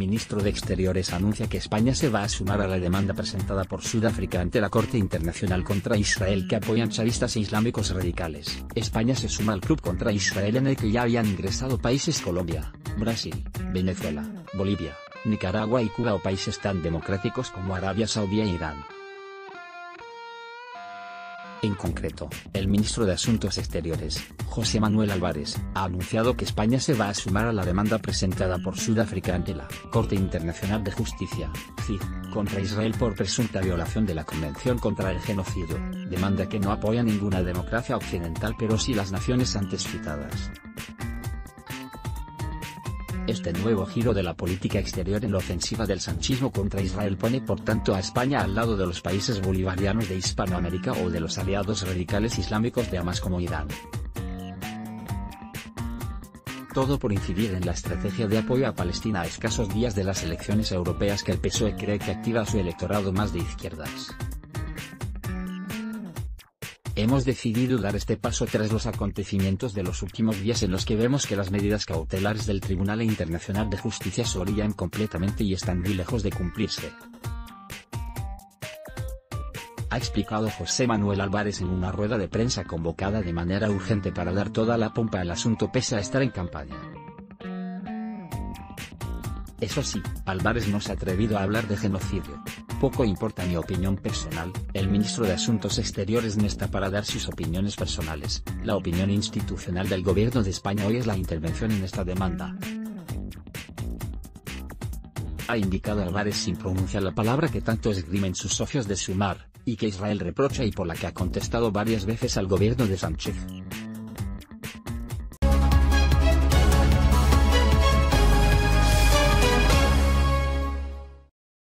ministro de Exteriores anuncia que España se va a sumar a la demanda presentada por Sudáfrica ante la Corte Internacional contra Israel que apoyan chavistas e islámicos radicales. España se suma al club contra Israel en el que ya habían ingresado países Colombia, Brasil, Venezuela, Bolivia, Nicaragua y Cuba o países tan democráticos como Arabia Saudí e Irán. En concreto, el ministro de Asuntos Exteriores, José Manuel Álvarez, ha anunciado que España se va a sumar a la demanda presentada por Sudáfrica ante la Corte Internacional de Justicia, CIJ, contra Israel por presunta violación de la Convención contra el Genocidio, demanda que no apoya ninguna democracia occidental pero sí las naciones antes citadas. Este nuevo giro de la política exterior en la ofensiva del sanchismo contra Israel pone por tanto a España al lado de los países bolivarianos de Hispanoamérica o de los aliados radicales islámicos de Hamas como Irán. Todo por incidir en la estrategia de apoyo a Palestina a escasos días de las elecciones europeas que el PSOE cree que activa a su electorado más de izquierdas. Hemos decidido dar este paso tras los acontecimientos de los últimos días en los que vemos que las medidas cautelares del Tribunal Internacional de Justicia se orillan completamente y están muy lejos de cumplirse. Ha explicado José Manuel Álvarez en una rueda de prensa convocada de manera urgente para dar toda la pompa al asunto pese a estar en campaña. Eso sí, Álvarez no se ha atrevido a hablar de genocidio. Poco importa mi opinión personal, el ministro de Asuntos Exteriores no está para dar sus opiniones personales, la opinión institucional del gobierno de España hoy es la intervención en esta demanda. Ha indicado Álvarez sin pronunciar la palabra que tanto esgrimen sus socios de Sumar, y que Israel reprocha y por la que ha contestado varias veces al gobierno de Sánchez.